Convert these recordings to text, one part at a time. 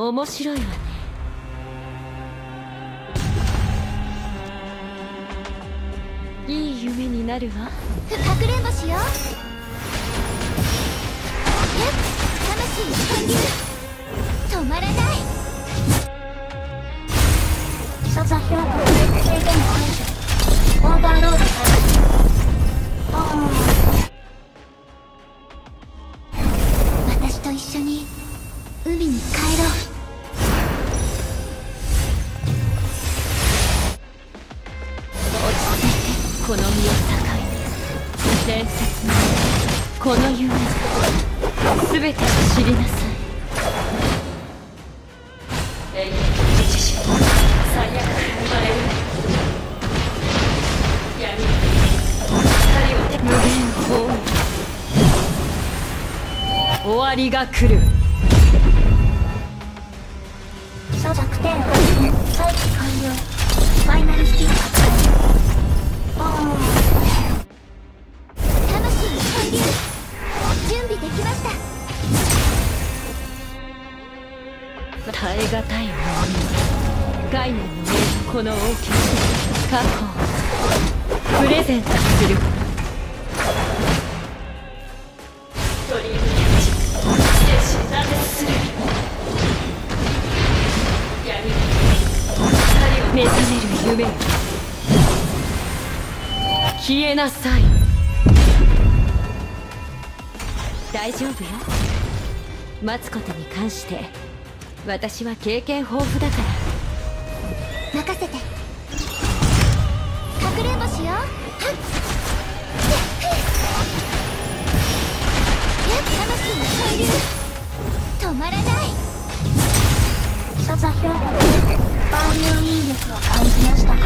面白いわね。いい夢になるわ。 かくれんぼしよう。魂感じる。止まらない。 佐々木は制限解除。オーバーロード開始。 私と一緒に海に帰ろう。 落ち着いて、この身を境に伝説のこの夢全てを知りなさい。永遠の自身最悪が生まれる。闇光を無限放棄。終わりが来る。 弱点発見。再起完了。ファイナルスティック発動。 魂完了。準備できました。 耐え難い重みは概念の上のこの大きな過去をプレゼントする。ドリームキャッチ精神断絶する。闇に光を目覚める夢よ、消えなさい。大丈夫よ。待つことに関して私は経験豊富だから。 任せて。かくれんぼしよう。はっ魂の海流。止まらない。 佐々木は万有引力を感じましたか。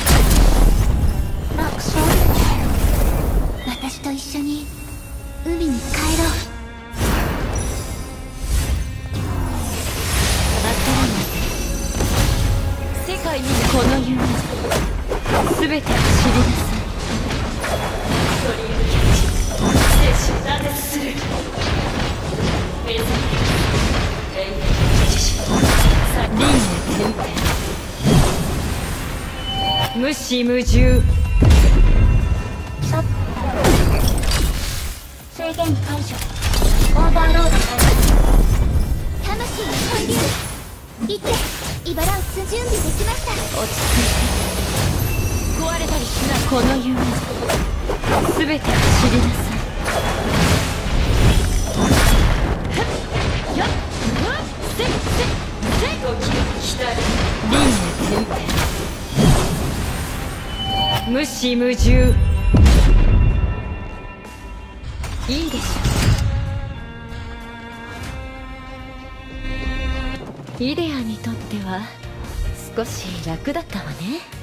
楽勝。 私と一緒に海に帰ろう。 世界にこの夢全てを知りなさい。ドリームキャッチ精神断絶する。目覚め永遠の自身輪廻転々無視無獣。 制限解除。オーバーロード開始。 魂の海流。行ってイバランス準備できました。 落ち着いて。壊れたりしない。この夢全てを知りなさい。やっせっ時を来たり輪廻転々無視無獣。いいでしょう。イデアにとっては少し楽だったわね。